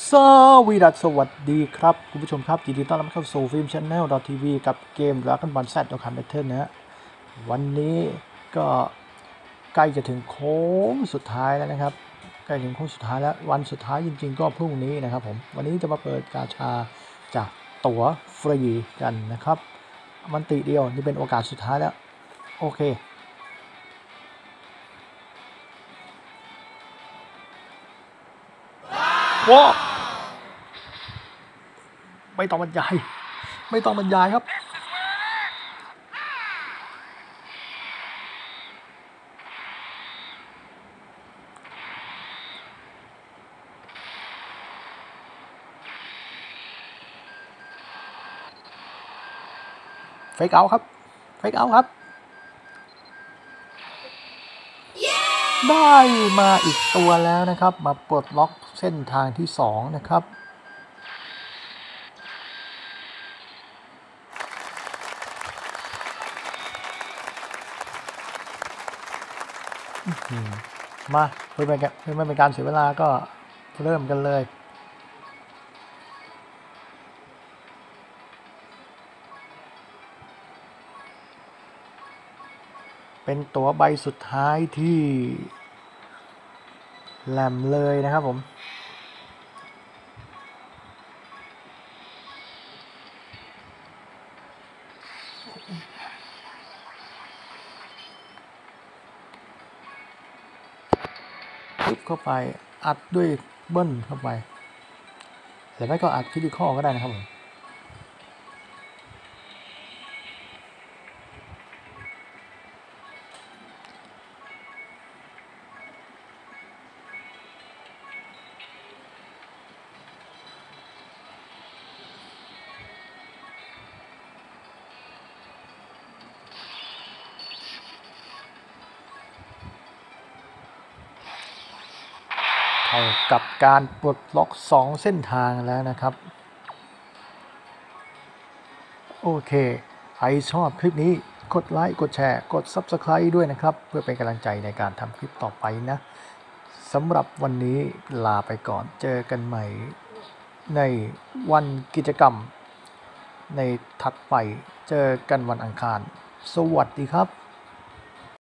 สวัสดีครับคุณผู้ชมครับยินดีต้อนรับเข้าสู่ฟิล์มชาแนลทีวีกับเกม Dragon Ball Z ดอคันแบทเทิลนะฮะวันนี้ก็ใกล้จะถึงโค้งสุดท้ายแล้วนะครับใกล้ถึงโค้งสุดท้ายแล้ววันสุดท้ายจริงๆก็พรุ่งนี้นะครับผมวันนี้จะมาเปิดกาชาจากตั๋วฟรีกันนะครับมันติเดียวนี่เป็นโอกาสสุดท้ายแล้วโอเคว้าไม่ต้องบรรยายครับเฟกเอาครับได้มาอีกตัวแล้วนะครับมาปลดล็อกเส้นทางที่2นะครับมาเพื่อไม่เป็นการเสียเวลาก็เริ่มกันเลยเป็นตั๋วใบสุดท้ายที่แหลมเลยนะครับผมปึ๊บเข้าไปอัดด้วยเบิ้ลเข้าไปหรือไม่ก็อัดคริติคอลก็ได้นะครับผมเท่ากับการปลดล็อก2เส้นทางแล้วนะครับโอเคใครชอบคลิปนี้กดไลค์กดแชร์กด Subscribe ด้วยนะครับเพื่อเป็นกำลังใจในการทำคลิปต่อไปนะสำหรับวันนี้ลาไปก่อนเจอกันใหม่ในวันกิจกรรมในถัดไปเจอกันวันอังคารสวัสดีครับ